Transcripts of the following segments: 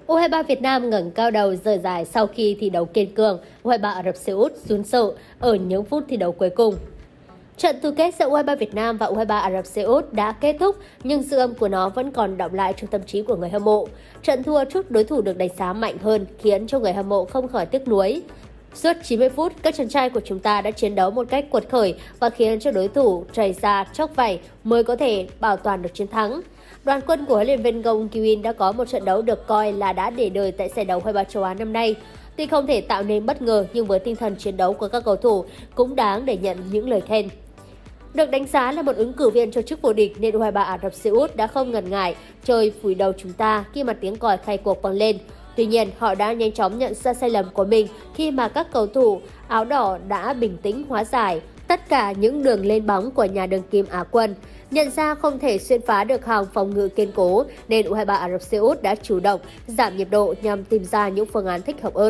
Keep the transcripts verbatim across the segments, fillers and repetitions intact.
u hai ba Việt Nam ngẩng cao đầu rời giải sau khi thi đấu kiên cường, u hai ba Ả Rập Xê Út run sợ ở những phút thi đấu cuối cùng. Trận tứ kết giữa u hai ba Việt Nam và u hai ba Ả Rập Xê Út đã kết thúc, nhưng dư âm của nó vẫn còn đọng lại trong tâm trí của người hâm mộ. Trận thua trước đối thủ được đánh giá mạnh hơn khiến cho người hâm mộ không khỏi tiếc nuối. Suốt chín mươi phút, các chàng trai của chúng ta đã chiến đấu một cách quật khởi và khiến cho đối thủ chảy ra chóc vảy mới có thể bảo toàn được chiến thắng. Đoàn quân của huấn luyện viên Gong Ki-win đã có một trận đấu được coi là đã để đời tại giải đấu u hai ba châu Á năm nay. Tuy không thể tạo nên bất ngờ, nhưng với tinh thần chiến đấu của các cầu thủ cũng đáng để nhận những lời khen. Được đánh giá là một ứng cử viên cho chức vô địch nên u hai ba Ả Rập Xê Út đã không ngần ngại chơi phủi đầu chúng ta khi mà tiếng còi khai cuộc vang lên. Tuy nhiên, họ đã nhanh chóng nhận ra sai lầm của mình khi mà các cầu thủ áo đỏ đã bình tĩnh hóa giải tất cả những đường lên bóng của nhà đương kim Á quân. Nhận ra không thể xuyên phá được hàng phòng ngự kiên cố nên u hai ba Ả Rập Xê Út đã chủ động giảm nhịp độ nhằm tìm ra những phương án thích hợp hơn.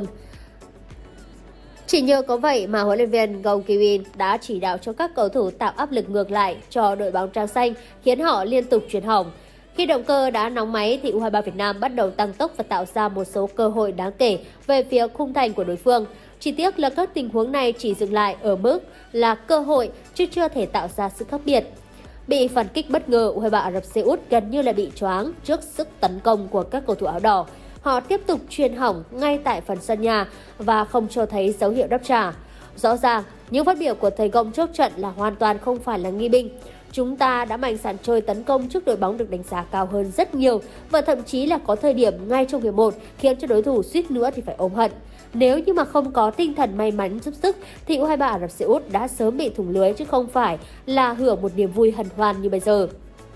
Chỉ nhờ có vậy mà huấn luyện viên Gong Ki-win đã chỉ đạo cho các cầu thủ tạo áp lực ngược lại cho đội bóng trắng xanh, khiến họ liên tục chuyển hỏng. Khi động cơ đã nóng máy thì u hai ba Việt Nam bắt đầu tăng tốc và tạo ra một số cơ hội đáng kể về phía khung thành của đối phương. Chỉ tiếc là các tình huống này chỉ dừng lại ở mức là cơ hội chứ chưa thể tạo ra sự khác biệt. Bị phản kích bất ngờ, u hai ba Ả Rập Xê Út gần như là bị choáng trước sức tấn công của các cầu thủ áo đỏ. Họ tiếp tục chuyền hỏng ngay tại phần sân nhà và không cho thấy dấu hiệu đáp trả. Rõ ràng, những phát biểu của thầy Gong trước trận là hoàn toàn không phải là nghi binh. Chúng ta đã mạnh dạn chơi tấn công trước đội bóng được đánh giá cao hơn rất nhiều và thậm chí là có thời điểm ngay trong hiệp một khiến cho đối thủ suýt nữa thì phải ôm hận. Nếu như mà không có tinh thần may mắn giúp sức thì u hai ba Ả Rập Xê Út đã sớm bị thủng lưới chứ không phải là hưởng một niềm vui hân hoan như bây giờ.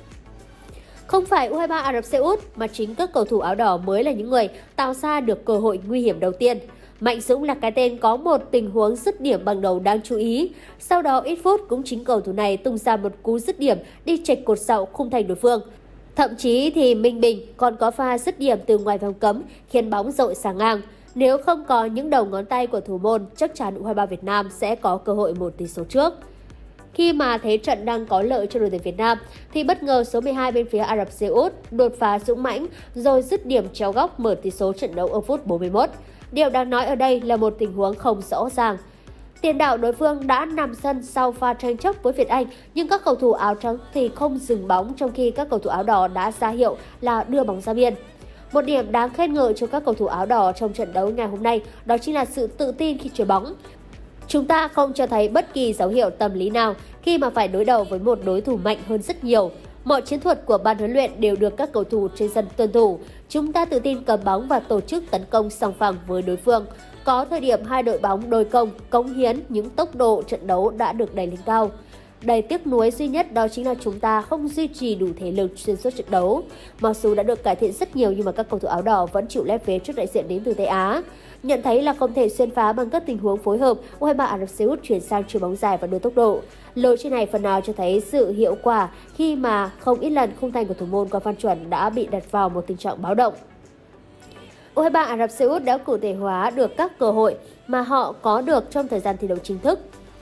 Không phải u hai ba Ả Rập Xê Út mà chính các cầu thủ áo đỏ mới là những người tạo ra được cơ hội nguy hiểm đầu tiên. Mạnh Dũng là cái tên có một tình huống dứt điểm bằng đầu đáng chú ý. Sau đó ít phút cũng chính cầu thủ này tung ra một cú dứt điểm đi chệch cột dậu khung thành đối phương. Thậm chí thì Minh Bình còn có pha dứt điểm từ ngoài vòng cấm khiến bóng dội sang ngang. Nếu không có những đầu ngón tay của thủ môn, chắc chắn u hai ba Việt Nam sẽ có cơ hội một tỷ số trước. Khi mà thế trận đang có lợi cho đội tuyển Việt Nam thì bất ngờ số mười hai bên phía Ả Rập Xê Út đột phá dũng mãnh rồi dứt điểm chéo góc mở tỷ số trận đấu ở phút bốn mươi mốt. Điều đáng nói ở đây là một tình huống không rõ ràng. Tiền đạo đối phương đã nằm sân sau pha tranh chấp với Việt Anh, nhưng các cầu thủ áo trắng thì không dừng bóng trong khi các cầu thủ áo đỏ đã ra hiệu là đưa bóng ra biên. Một điểm đáng khen ngợi cho các cầu thủ áo đỏ trong trận đấu ngày hôm nay đó chính là sự tự tin khi chuyền bóng. Chúng ta không cho thấy bất kỳ dấu hiệu tâm lý nào khi mà phải đối đầu với một đối thủ mạnh hơn rất nhiều. Mọi chiến thuật của ban huấn luyện đều được các cầu thủ trên sân tuân thủ. Chúng ta tự tin cầm bóng và tổ chức tấn công song phẳng với đối phương. Có thời điểm hai đội bóng đôi công, cống hiến những tốc độ trận đấu đã được đẩy lên cao. Đầy tiếc nuối duy nhất đó chính là chúng ta không duy trì đủ thể lực xuyên suốt trận đấu. Mặc dù đã được cải thiện rất nhiều nhưng mà các cầu thủ áo đỏ vẫn chịu lép vế trước đại diện đến từ Tây Á. Nhận thấy là không thể xuyên phá bằng các tình huống phối hợp, u hai ba Ả Rập Xê Út chuyển sang chuyền bóng dài và đưa tốc độ. Lối chơi này phần nào cho thấy sự hiệu quả khi mà không ít lần khung thành của thủ môn Quang Văn Chuẩn đã bị đặt vào một tình trạng báo động. u hai ba Ả Rập Xê Út đã cụ thể hóa được các cơ hội mà họ có được trong thời gian thi đấu chính thức.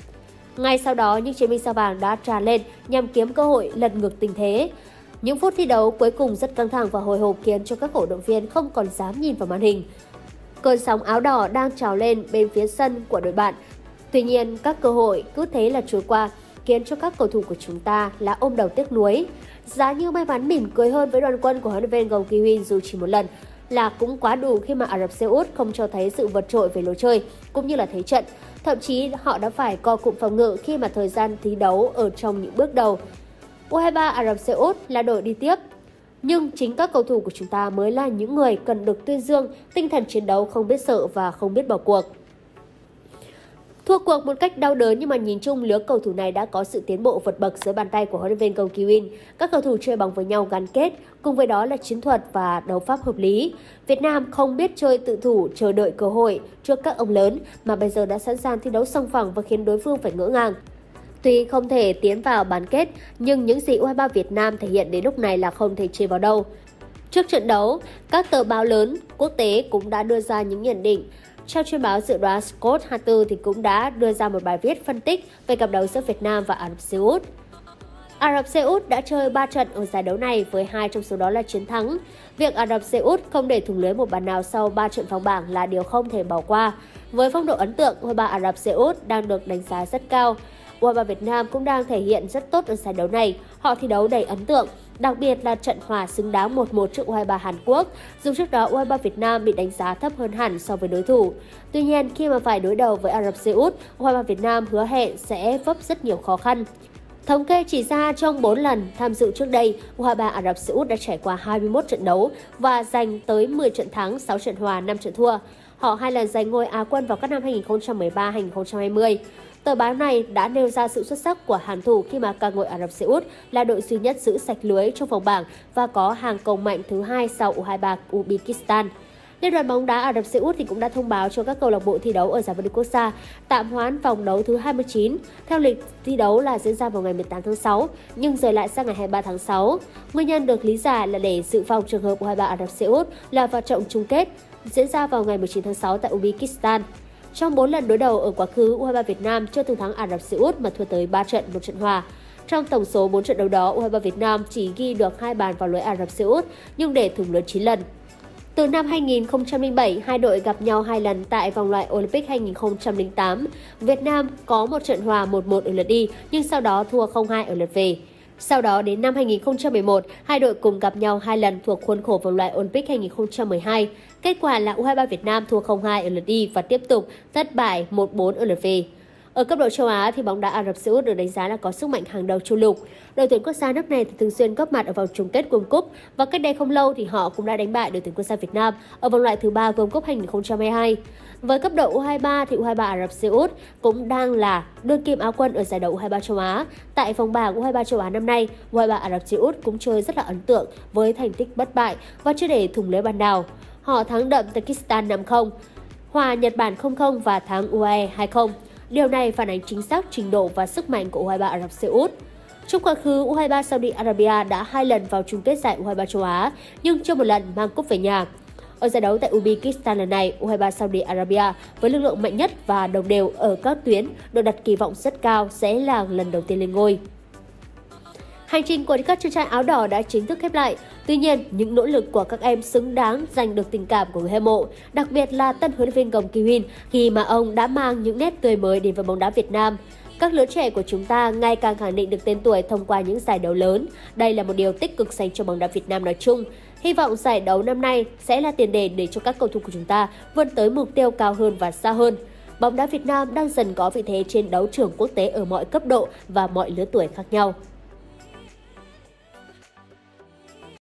Ngay sau đó, những chiến binh sao vàng đã tràn lên nhằm kiếm cơ hội lật ngược tình thế. Những phút thi đấu cuối cùng rất căng thẳng và hồi hộp khiến cho các cổ động viên không còn dám nhìn vào màn hình. Cơn sóng áo đỏ đang trào lên bên phía sân của đội bạn. Tuy nhiên, các cơ hội cứ thế là trôi qua, khiến cho các cầu thủ của chúng ta là ôm đầu tiếc nuối. Giá như may mắn mỉm cười hơn với đoàn quân của huấn luyện viên Gong Ki-win dù chỉ một lần là cũng quá đủ khi mà Ả Rập Xê Út không cho thấy sự vượt trội về lối chơi cũng như là thế trận. Thậm chí họ đã phải co cụm phòng ngự khi mà thời gian thi đấu ở trong những bước đầu. u hai ba Ả Rập Xê Út là đội đi tiếp. Nhưng chính các cầu thủ của chúng ta mới là những người cần được tuyên dương tinh thần chiến đấu không biết sợ và không biết bỏ cuộc. Thua cuộc một cách đau đớn nhưng mà nhìn chung lứa cầu thủ này đã có sự tiến bộ vượt bậc dưới bàn tay của huấn luyện viên Gong Ki-win. Các cầu thủ chơi bóng với nhau gắn kết, cùng với đó là chiến thuật và đấu pháp hợp lý. Việt Nam không biết chơi tự thủ chờ đợi cơ hội trước các ông lớn mà bây giờ đã sẵn sàng thi đấu song phẳng và khiến đối phương phải ngỡ ngàng. Tuy không thể tiến vào bán kết, nhưng những gì u hai ba Việt Nam thể hiện đến lúc này là không thể chê vào đâu. Trước trận đấu, các tờ báo lớn quốc tế cũng đã đưa ra những nhận định. Trong chuyên báo dự đoán, Scott Harter thì cũng đã đưa ra một bài viết phân tích về cặp đấu giữa Việt Nam và Ả Rập Xê Út. Ả Rập Xê Út đã chơi ba trận ở giải đấu này với hai trong số đó là chiến thắng. Việc Ả Rập Xê Út không để thủng lưới một bàn nào sau ba trận vòng bảng là điều không thể bỏ qua. Với phong độ ấn tượng, u hai ba Ả Rập Xê Út đang được đánh giá rất cao. u hai ba Việt Nam cũng đang thể hiện rất tốt ở giải đấu này. Họ thi đấu đầy ấn tượng, đặc biệt là trận hòa xứng đáng một một trước u hai ba Hàn Quốc. Dù trước đó u hai ba Việt Nam bị đánh giá thấp hơn hẳn so với đối thủ. Tuy nhiên, khi mà phải đối đầu với Ả Rập Xê Út, u hai ba Việt Nam hứa hẹn sẽ vấp rất nhiều khó khăn. Thống kê chỉ ra trong bốn lần tham dự trước đây, u hai ba Ả Rập Xê Út đã trải qua hai mươi mốt trận đấu và giành tới mười trận thắng, sáu trận hòa, năm trận thua. Họ hai lần giành ngôi Á quân vào các năm hai nghìn không trăm mười ba hai nghìn không trăm hai mươi. Tờ báo này đã nêu ra sự xuất sắc của hàng thủ khi mà ca ngợi Ả Rập Xê Út là đội duy nhất giữ sạch lưới trong vòng bảng và có hàng cầu mạnh thứ hai sau u hai ba Uzbekistan. Liên đoàn bóng đá Ả Rập Xê Út thì cũng đã thông báo cho các câu lạc bộ thi đấu ở giải vô địch quốc gia tạm hoãn vòng đấu thứ hai mươi chín. Theo lịch thi đấu là diễn ra vào ngày mười tám tháng sáu, nhưng rời lại sang ngày hai mươi ba tháng sáu. Nguyên nhân được lý giải là để dự phòng trường hợp u hai ba Ả Rập Xê Út là vào trận chung kết diễn ra vào ngày mười chín tháng sáu tại Uzbekistan. Trong bốn lần đối đầu ở quá khứ, u hai ba Việt Nam chưa từng thắng Ả Rập Xê Út mà thua tới ba trận, một trận hòa. Trong tổng số bốn trận đấu đó, u hai ba Việt Nam chỉ ghi được hai bàn vào lưới Ả Rập Xê Út nhưng để thủng lưới chín lần. Từ năm hai nghìn không trăm lẻ bảy, hai đội gặp nhau hai lần tại vòng loại Olympic hai nghìn không trăm lẻ tám. Việt Nam có một trận hòa một một ở lượt đi nhưng sau đó thua không hai ở lượt về. Sau đó đến năm hai nghìn không trăm mười một, hai đội cùng gặp nhau hai lần thuộc khuôn khổ vòng loại Olympic hai nghìn không trăm mười hai. Kết quả là u hai ba Việt Nam thua không hai ở lượt đi và tiếp tục thất bại một bốn ở lượt về. Ở cấp độ châu Á thì bóng đá Ả Rập Xê Út được đánh giá là có sức mạnh hàng đầu châu lục. Đội tuyển quốc gia nước này thì thường xuyên góp mặt ở vòng chung kết World Cup và cách đây không lâu thì họ cũng đã đánh bại đội tuyển quốc gia Việt Nam ở vòng loại thứ ba World Cup hai nghìn không trăm hai mươi hai. Với cấp độ u hai ba thì u hai ba Ả Rập Xê Út cũng đang là đương kim Á quân ở giải đấu u hai ba châu Á. Tại vòng bảng u hai ba châu Á năm nay, u hai ba Ả Rập Xê Út cũng chơi rất là ấn tượng với thành tích bất bại và chưa để thủng lưới bàn nào. Họ thắng đậm Tajikistan năm không, hòa Nhật Bản không không và thắng u a e hai không. Điều này phản ánh chính xác trình độ và sức mạnh của u hai ba Ả Rập Xê Út. Trong quá khứ, u hai ba Saudi Arabia đã hai lần vào chung kết giải u hai ba châu Á, nhưng chưa một lần mang cúp về nhà. Ở giải đấu tại Uzbekistan lần này, u hai ba Saudi Arabia với lực lượng mạnh nhất và đồng đều ở các tuyến được đặt kỳ vọng rất cao sẽ là lần đầu tiên lên ngôi. Hành trình của các chàng trai áo đỏ đã chính thức khép lại. Tuy nhiên, những nỗ lực của các em xứng đáng giành được tình cảm của người hâm mộ, đặc biệt là tân huấn luyện viên Gồng Ki-huyên khi mà ông đã mang những nét tươi mới đến với bóng đá Việt Nam. Các lứa trẻ của chúng ta ngày càng khẳng định được tên tuổi thông qua những giải đấu lớn. Đây là một điều tích cực dành cho bóng đá Việt Nam nói chung. Hy vọng giải đấu năm nay sẽ là tiền đề để cho các cầu thủ của chúng ta vươn tới mục tiêu cao hơn và xa hơn. Bóng đá Việt Nam đang dần có vị thế trên đấu trường quốc tế ở mọi cấp độ và mọi lứa tuổi khác nhau.